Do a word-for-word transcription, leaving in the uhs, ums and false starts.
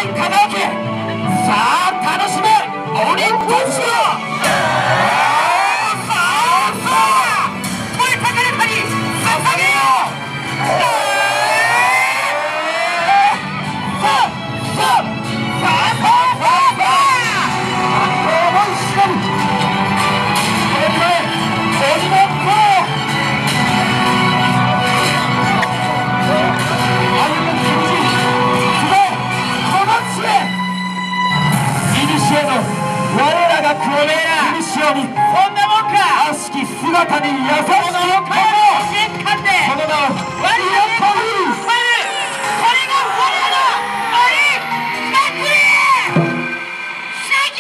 い輝け。さあ楽しめオリンピックを。我らが黒メーラーにそんなもんか。悪しき姿に優しき男、その名を我らにこれが我らのオリンピック最強。